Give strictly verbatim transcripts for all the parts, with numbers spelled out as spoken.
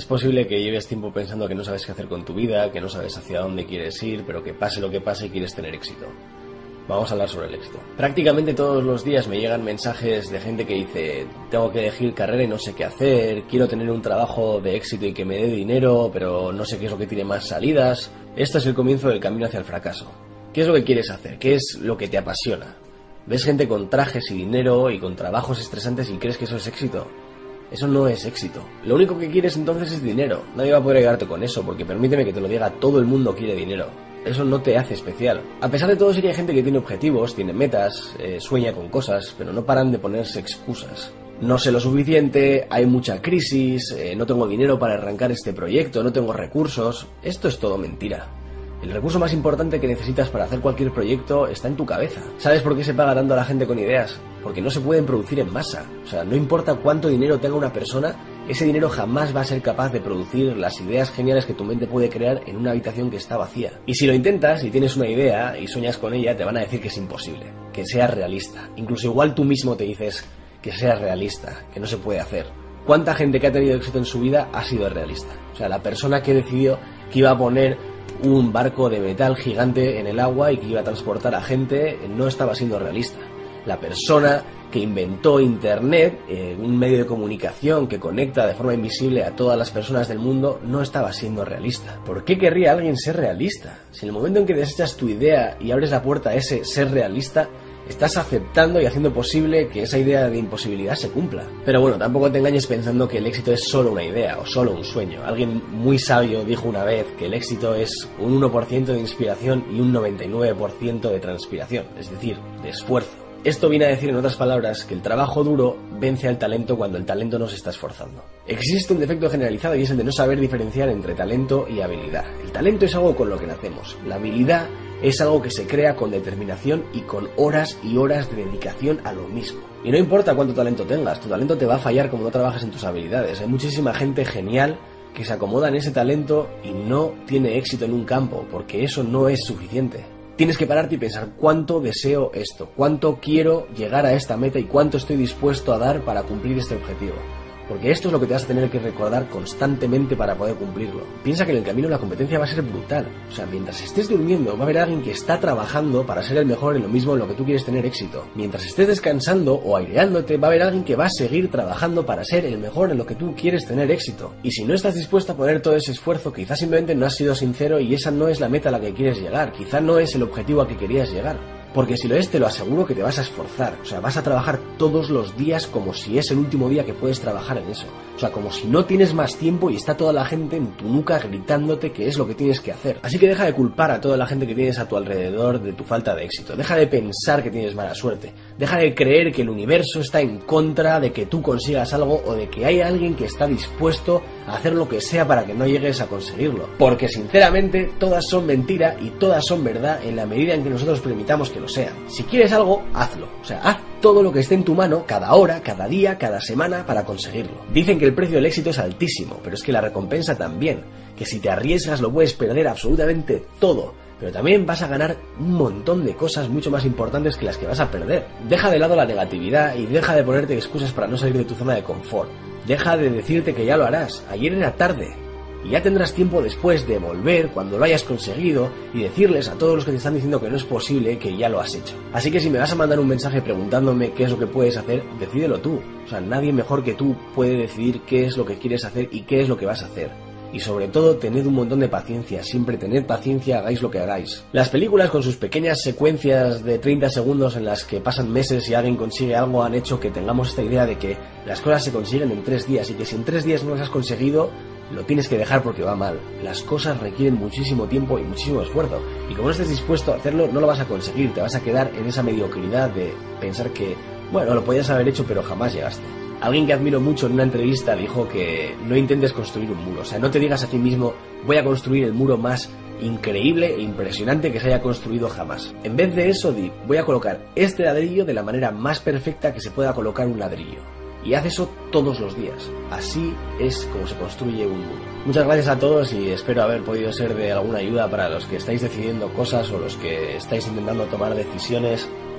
Es posible que lleves tiempo pensando que no sabes qué hacer con tu vida, que no sabes hacia dónde quieres ir, pero que pase lo que pase quieres tener éxito. Vamos a hablar sobre el éxito. Prácticamente todos los días me llegan mensajes de gente que dice: tengo que elegir carrera y no sé qué hacer, quiero tener un trabajo de éxito y que me dé dinero, pero no sé qué es lo que tiene más salidas. Esto es el comienzo del camino hacia el fracaso. ¿Qué es lo que quieres hacer? ¿Qué es lo que te apasiona? ¿Ves gente con trajes y dinero y con trabajos estresantes y crees que eso es éxito? Eso no es éxito. Lo único que quieres entonces es dinero. Nadie va a poder ayudarte con eso, porque permíteme que te lo diga, todo el mundo quiere dinero. Eso no te hace especial. A pesar de todo, sí que hay gente que tiene objetivos, tiene metas, eh, sueña con cosas, pero no paran de ponerse excusas. No sé lo suficiente, hay mucha crisis, eh, no tengo dinero para arrancar este proyecto, no tengo recursos. Esto es todo mentira. El recurso más importante que necesitas para hacer cualquier proyecto está en tu cabeza. ¿Sabes por qué se paga tanto a la gente con ideas? Porque no se pueden producir en masa. O sea, no importa cuánto dinero tenga una persona, ese dinero jamás va a ser capaz de producir las ideas geniales que tu mente puede crear en una habitación que está vacía. Y si lo intentas y tienes una idea y sueñas con ella, te van a decir que es imposible, que seas realista. Incluso igual tú mismo te dices que seas realista, que no se puede hacer. ¿Cuánta gente que ha tenido éxito en su vida ha sido realista? O sea, la persona que decidió que iba a poner un barco de metal gigante en el agua y que iba a transportar a gente no estaba siendo realista. La persona que inventó Internet, eh, un medio de comunicación que conecta de forma invisible a todas las personas del mundo, no estaba siendo realista. ¿Por qué querría alguien ser realista? Si en el momento en que desechas tu idea y abres la puerta a ese ser realista, estás aceptando y haciendo posible que esa idea de imposibilidad se cumpla. Pero bueno, tampoco te engañes pensando que el éxito es solo una idea o solo un sueño. Alguien muy sabio dijo una vez que el éxito es un uno por ciento de inspiración y un noventa y nueve por ciento de transpiración, es decir, de esfuerzo. Esto viene a decir, en otras palabras, que el trabajo duro vence al talento cuando el talento no se está esforzando. Existe un defecto generalizado y es el de no saber diferenciar entre talento y habilidad. El talento es algo con lo que nacemos. La habilidad es algo que se crea con determinación y con horas y horas de dedicación a lo mismo. Y no importa cuánto talento tengas, tu talento te va a fallar como no trabajes en tus habilidades. Hay muchísima gente genial que se acomoda en ese talento y no tiene éxito en un campo, porque eso no es suficiente. Tienes que pararte y pensar: ¿cuánto deseo esto? ¿Cuánto quiero llegar a esta meta y cuánto estoy dispuesto a dar para cumplir este objetivo? Porque esto es lo que te vas a tener que recordar constantemente para poder cumplirlo. Piensa que en el camino la competencia va a ser brutal. O sea, mientras estés durmiendo va a haber alguien que está trabajando para ser el mejor en lo mismo en lo que tú quieres tener éxito. Mientras estés descansando o aireándote va a haber alguien que va a seguir trabajando para ser el mejor en lo que tú quieres tener éxito. Y si no estás dispuesto a poner todo ese esfuerzo, quizás simplemente no has sido sincero y esa no es la meta a la que quieres llegar. Quizás no es el objetivo al que querías llegar. Porque si lo es, te lo aseguro que te vas a esforzar. O sea, vas a trabajar todos los días como si es el último día que puedes trabajar en eso. O sea, como si no tienes más tiempo y está toda la gente en tu nuca gritándote que es lo que tienes que hacer. Así que deja de culpar a toda la gente que tienes a tu alrededor de tu falta de éxito. Deja de pensar que tienes mala suerte. Deja de creer que el universo está en contra de que tú consigas algo o de que hay alguien que está dispuesto a hacer lo que sea para que no llegues a conseguirlo. Porque sinceramente todas son mentira y todas son verdad en la medida en que nosotros permitamos que lo sean. Si quieres algo, hazlo. O sea, haz todo lo que esté en tu mano, cada hora, cada día, cada semana, para conseguirlo. Dicen que el precio del éxito es altísimo, pero es que la recompensa también. Que si te arriesgas lo puedes perder absolutamente todo, pero también vas a ganar un montón de cosas mucho más importantes que las que vas a perder. Deja de lado la negatividad y deja de ponerte excusas para no salir de tu zona de confort. Deja de decirte que ya lo harás. Ayer era tarde. Y ya tendrás tiempo después de volver cuando lo hayas conseguido y decirles a todos los que te están diciendo que no es posible que ya lo has hecho. Así que si me vas a mandar un mensaje preguntándome qué es lo que puedes hacer, decídelo tú. O sea, nadie mejor que tú puede decidir qué es lo que quieres hacer y qué es lo que vas a hacer. Y sobre todo, tened un montón de paciencia, siempre tened paciencia, hagáis lo que hagáis. Las películas con sus pequeñas secuencias de treinta segundos en las que pasan meses y alguien consigue algo han hecho que tengamos esta idea de que las cosas se consiguen en tres días y que si en tres días no las has conseguido, lo tienes que dejar porque va mal. Las cosas requieren muchísimo tiempo y muchísimo esfuerzo. Y como no estés dispuesto a hacerlo, no lo vas a conseguir. Te vas a quedar en esa mediocridad de pensar que, bueno, lo podías haber hecho pero jamás llegaste. Alguien que admiro mucho en una entrevista dijo que no intentes construir un muro. O sea, no te digas a ti mismo, voy a construir el muro más increíble e impresionante que se haya construido jamás. En vez de eso, di, voy a colocar este ladrillo de la manera más perfecta que se pueda colocar un ladrillo. Y haz eso todos los días. Así es como se construye un muro. Muchas gracias a todos y espero haber podido ser de alguna ayuda para los que estáis decidiendo cosas o los que estáis intentando tomar decisiones.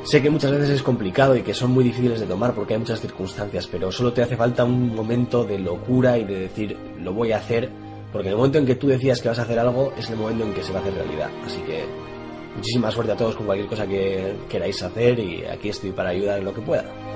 Sé que muchas veces es complicado y que son muy difíciles de tomar porque hay muchas circunstancias, pero solo te hace falta un momento de locura y de decir, lo voy a hacer, porque en el momento en que tú decías que vas a hacer algo es el momento en que se va a hacer realidad. Así que muchísima suerte a todos con cualquier cosa que queráis hacer y aquí estoy para ayudar en lo que pueda.